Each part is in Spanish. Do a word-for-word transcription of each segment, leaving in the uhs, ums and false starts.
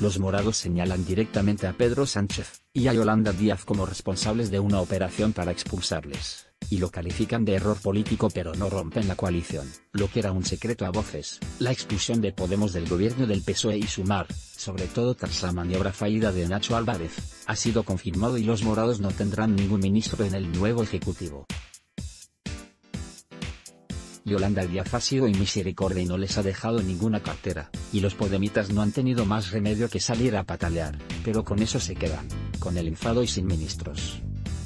Los morados señalan directamente a Pedro Sánchez y a Yolanda Díaz como responsables de una operación para expulsarles, y lo califican de error político, pero no rompen la coalición. Lo que era un secreto a voces, la expulsión de Podemos del gobierno del P S O E y Sumar, sobre todo tras la maniobra fallida de Nacho Álvarez, ha sido confirmado y los morados no tendrán ningún ministro en el nuevo ejecutivo. Yolanda Díaz ha sido inmisericordia y no les ha dejado ninguna cartera, y los podemitas no han tenido más remedio que salir a patalear, pero con eso se quedan, con el enfado y sin ministros.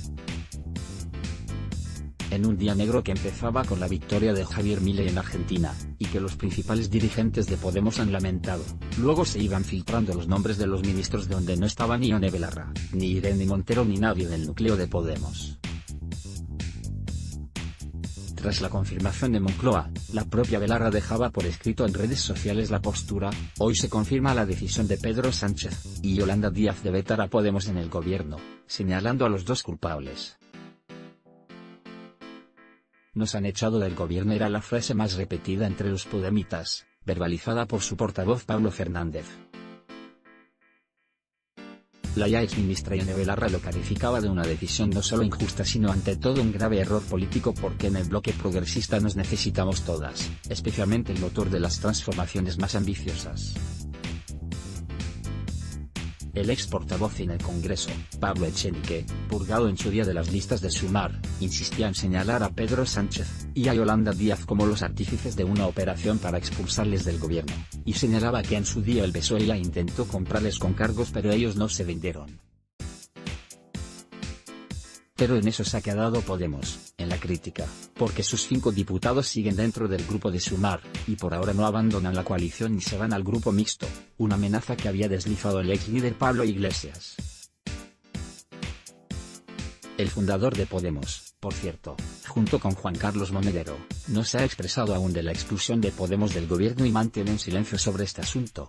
En un día negro que empezaba con la victoria de Javier Milei en Argentina, y que los principales dirigentes de Podemos han lamentado, luego se iban filtrando los nombres de los ministros donde no estaba ni Ione Belarra, ni Irene Montero ni nadie del núcleo de Podemos. Tras la confirmación de Moncloa, la propia Belarra dejaba por escrito en redes sociales la postura. Hoy se confirma la decisión de Pedro Sánchez y Yolanda Díaz de vetar a Podemos en el gobierno, señalando a los dos culpables. Nos han echado del gobierno era la frase más repetida entre los podemitas, verbalizada por su portavoz Pablo Fernández. La ya exministra Ione Belarra lo calificaba de una decisión no solo injusta sino ante todo un grave error político, porque en el bloque progresista nos necesitamos todas, especialmente el motor de las transformaciones más ambiciosas. El ex portavoz en el Congreso, Pablo Echenique, purgado en su día de las listas de Sumar, insistía en señalar a Pedro Sánchez y a Yolanda Díaz como los artífices de una operación para expulsarles del gobierno, y señalaba que en su día el P S O E ya intentó comprarles con cargos pero ellos no se vendieron. Pero en eso se ha quedado Podemos, en la crítica, porque sus cinco diputados siguen dentro del grupo de Sumar, y por ahora no abandonan la coalición ni se van al grupo mixto, una amenaza que había deslizado el ex líder Pablo Iglesias. El fundador de Podemos, por cierto, junto con Juan Carlos Monedero, no se ha expresado aún de la expulsión de Podemos del gobierno y mantienen silencio sobre este asunto.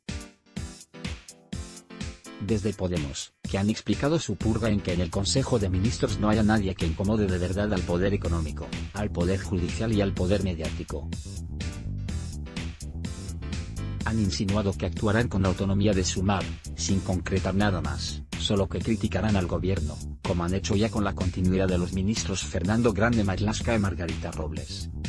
Desde Podemos, que han explicado su purga en que en el Consejo de Ministros no haya nadie que incomode de verdad al poder económico, al poder judicial y al poder mediático. Han insinuado que actuarán con la autonomía de Sumar, sin concretar nada más, solo que criticarán al gobierno, como han hecho ya con la continuidad de los ministros Fernando Grande Marlaska y Margarita Robles.